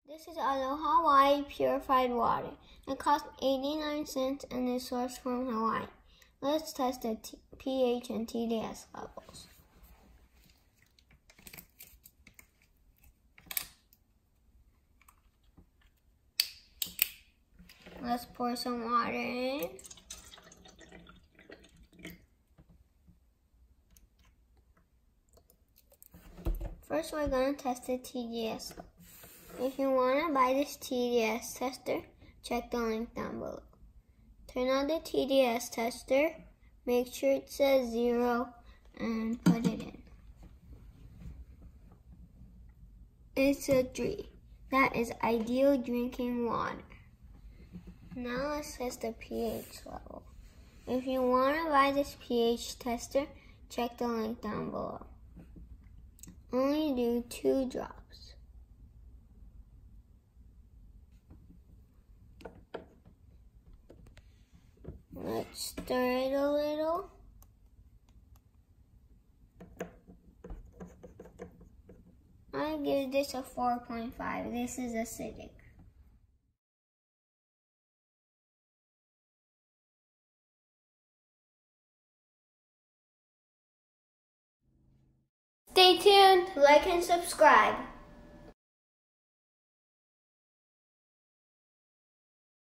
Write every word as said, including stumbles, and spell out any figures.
This is Aloha Wai Purified water. It costs eighty-nine cents and is sourced from Hawaii. Let's test the T pH and T D S levels. Let's pour some water in. First, we're going to test the T D S level. If you want to buy this T D S tester, check the link down below. Turn on the T D S tester, make sure it says zero, and put it in. It's a three. That is ideal drinking water. Now let's test the pH level. If you want to buy this pH tester, check the link down below. Only do two drops. Let's stir it a little. I give this a four point five. This is acidic. Stay tuned, like and subscribe.